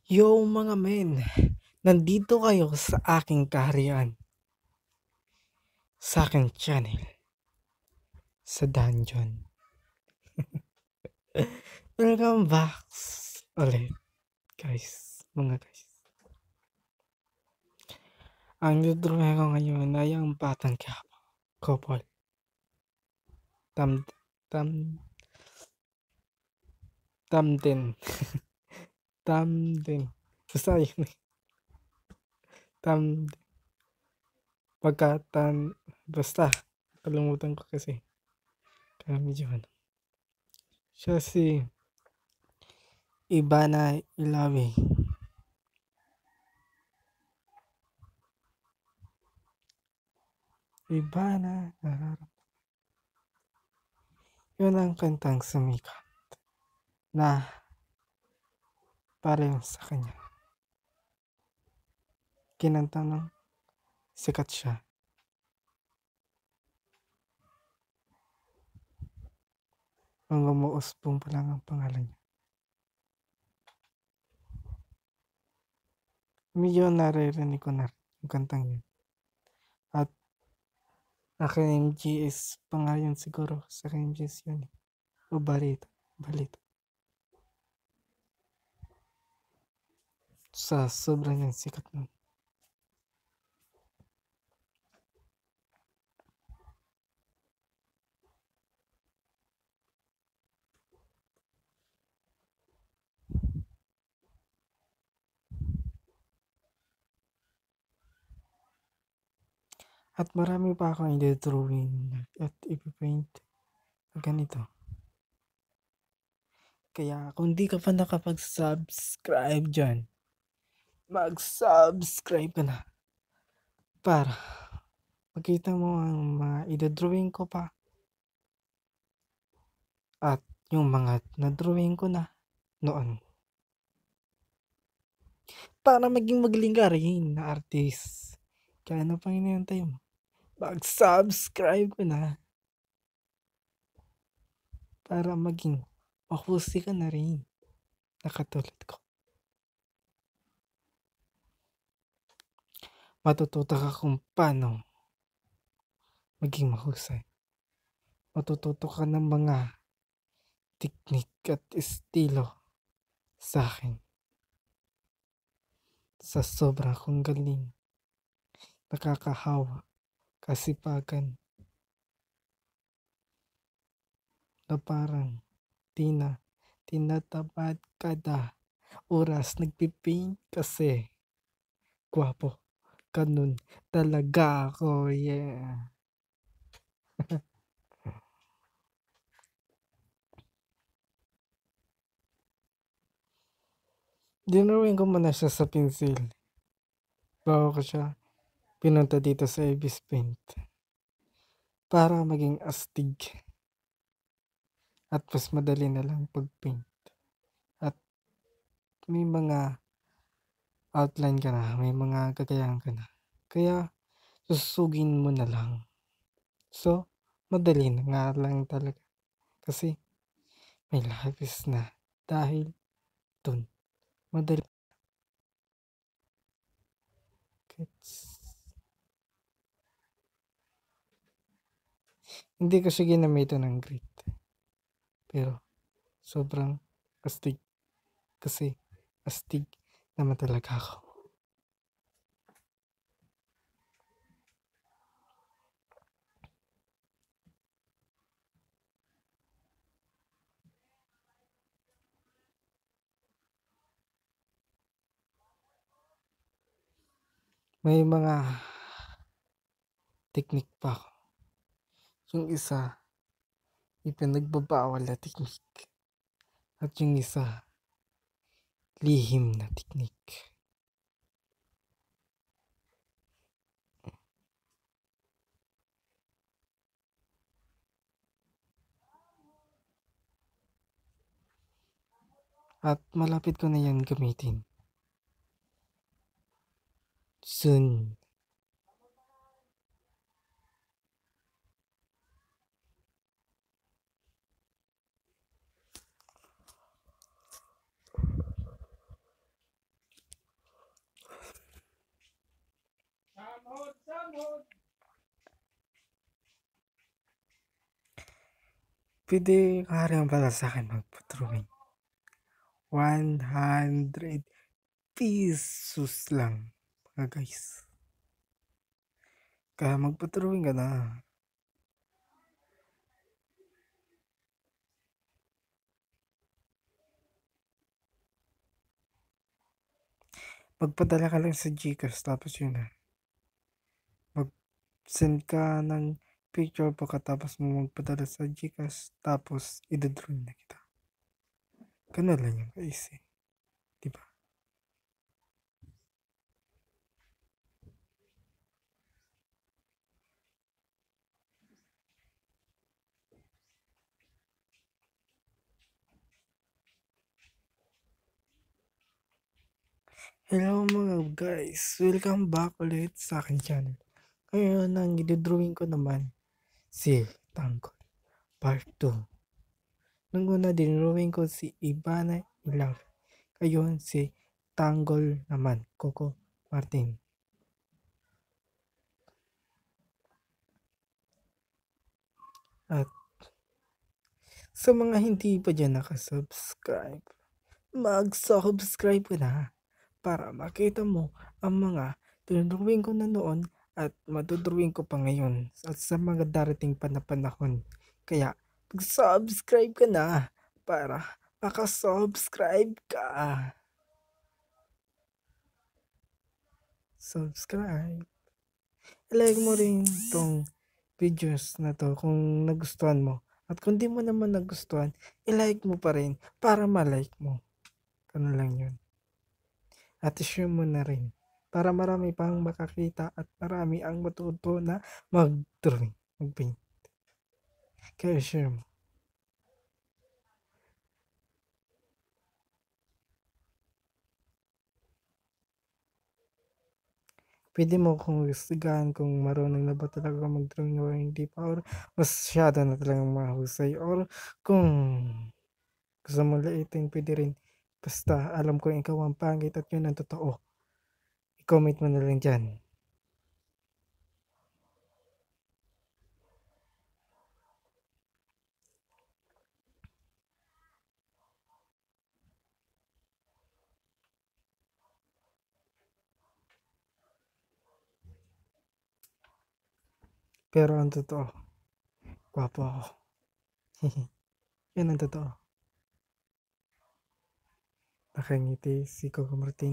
Yo mga men, nandito kayo sa aking kaharian, sa aking channel, sa dungeon. Welcome back ulit mga guys. Ang dudruhe ko ngayon ay ang batang couple. Tam, tam, tamden. Tamden. Basta yun eh. Tamden. Basta, kalimutan ko kasi. Kaya medyo ano. Siya si Ibana Ilawi. Ibana, yun ang kantang sumikat na parehong sa kanya. Kinanta ng sikat siya. Ang umuusbong pa lang ang pangalan niya. Medyo naririnig ko na yung kantang yun. At naka-MGS pa nga yun siguro. Sa MGS yun eh. O balita. Sa sobrang yung sikat nun. At marami pa akong i-drawing at ipipaint na ganito. Kaya kung di ka pa nakapag-subscribe dyan, mag-subscribe ka na para makita mo ang mga i-drawing ko pa at yung mga na-drawing ko na noon. Para maging magaling ka rin na artist. Kaya ano pang hinihintay mo? Mag-subscribe ko na para maging mahusay ka na rin na katulad ko. Matututo ka kung paano maging mahusay. Matututo ka ng mga teknik at estilo sa akin. Sa sobra kong galing, nakakahawa, kasipagan, na parang tinatamad kada oras nagpipaint kasi gwapo. Ganun talaga ako, yeah. Dinrawing ko muna siya sa pencil bago ko siya pinunta dito sa Ibis Paint para maging astig at mas madali na lang pag-paint at may mga outline ka na, may mga gagayahan ka na, kaya susugin mo na lang. So madali na nga lang talaga kasi may lapis na dahil dun madali. Hindi ko siya ginamitan ng grit. Pero sobrang astig. Kasi astig naman talaga ako. May mga teknik pa ako. Yung isa, ipinagbabawal na teknik. At yung isa, lihim na teknik. At malapit ko na yan gamitin. Soon. Puwede ka rin pala sa'kin magpa-drawing. ₱100 lang mga guys. Kaya magpa-drawing ka na. Magpadala ka lang sa GCash tapos yun na. Mag-send ka ng picture pagkatapos mo magpadala sa GCash tapos ida-drawing na kita. Gano'n lang yun ka-easy, 'di ba? Hello mga guys, welcome back ulit sa aking channel. Ngayon ang ida-drawing ko naman si Tanggol Part 2. Nung una dinrawing ko si Ivana Ilang. Ngayon si Tanggol naman, Coco Martin. At sa mga hindi pa dyan nakasubscribe, mag-subscribe ka na para makita mo ang mga dinrawing ko na noon at madodrawing ko pa ngayon at sa mga darating pa na panahon. Kaya mag-subscribe ka na para makasubscribe ka. Subscribe. I-like mo rin tong videos na to kung nagustuhan mo. At kung di mo naman nagustuhan, i-like mo pa rin para ma-like mo. Ganun lang yun. At i-share mo na rin para marami pang makakita at marami ang matuto na mag-drawing, mag-paint. Kaya share mo. Pwede mo kung gustigan kung marunong na ba talaga mag-drawing o hindi pa or masyado na talagang mahusay or kung gusto mo liitin pwede rin. Basta alam ko ikaw ang pangit at yun ang totoo. I-comment mo na lang dyan. Pero ang totoo, gwapo ako. Yan ang totoo. Nakangiti si Coco Martin.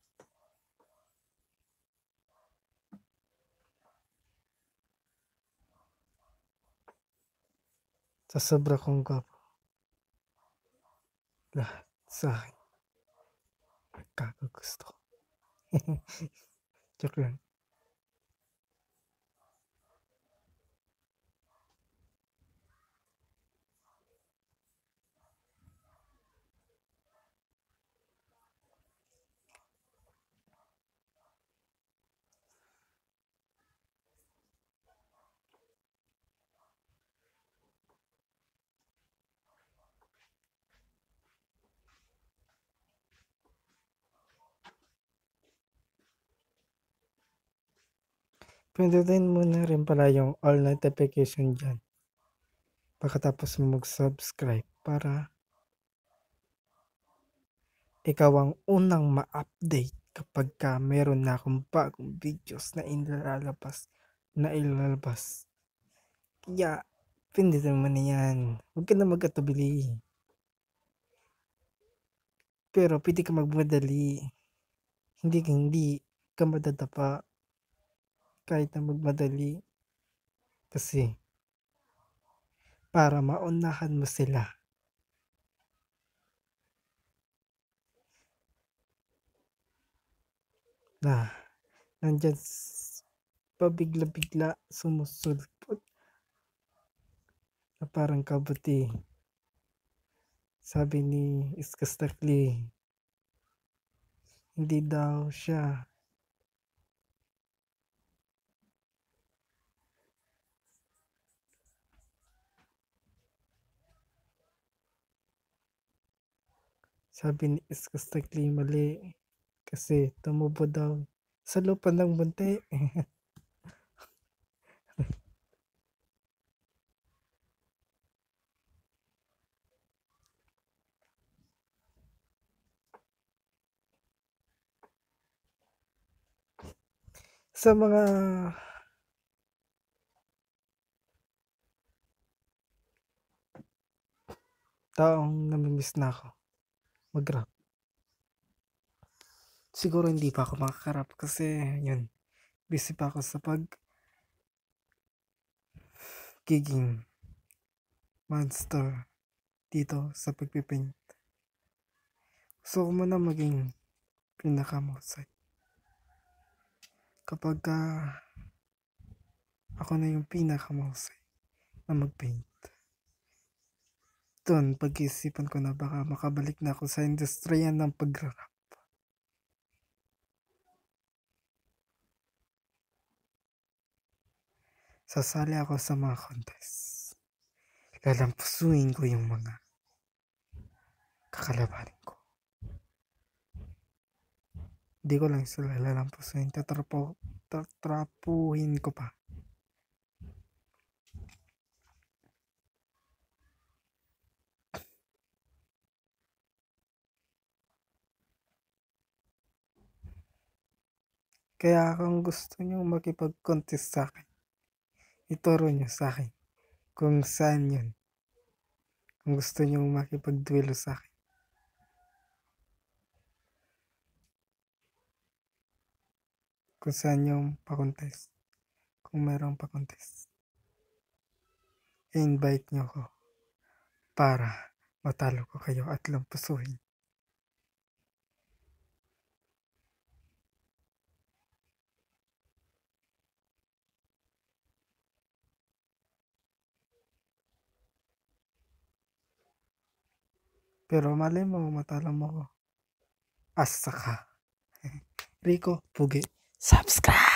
Sa sobra kong gwapo, lahat sa akin nagkakagusto. Joke lang. Pindutin mo na rin pala yung all notification dyan. Pagkatapos mo mag-subscribe para ikaw ang unang ma-update kapag ka meron na akong bagong videos na ilalabas. Kaya, pindutin mo na yan. Huwag ka na magkatubili. Pero pwede ka magmadali. Hindi ka madadapa kahit na magmadali. Kasi, para maunahan mo sila. Na, nandyan pabigla-bigla sumusulpot na parang kabuti. Sabi ni Iskastakli, hindi daw siya sabi ni Iskastakli mali kasi tumubo daw sa lupa ng bunti. sa mga taong nami-miss na ako mag-rap. Siguro hindi pa ako makaka-rap kasi yun, busy pa ako sa pagiging monster dito sa pagpe-paint. Gusto ko muna maging pinakamahusay. Kapagka ako na yung pinakamahusay na mag-paint, dun pag-iisipan ko na baka makabalik na ako sa industriya ng pag-rap. Sasali ako sa mga contest. Lalampusuin ko yung mga kakalabanin ko. Hindi ko lang sila lalampusuin, tatrapuhin ko pa. Kaya kung gusto nyo makipag-contest sa akin, ituro nyo sa akin kung saan yun. Kung gusto nyo makipag-duelo sa akin, kung saan yung pa-contest, kung mayroong pa-contest, i-invite nyo ko para matalo ko kayo at lampusuhin. Pero malay mo, matalo mo ko. Asa ka. Rico Pugi. Subscribe!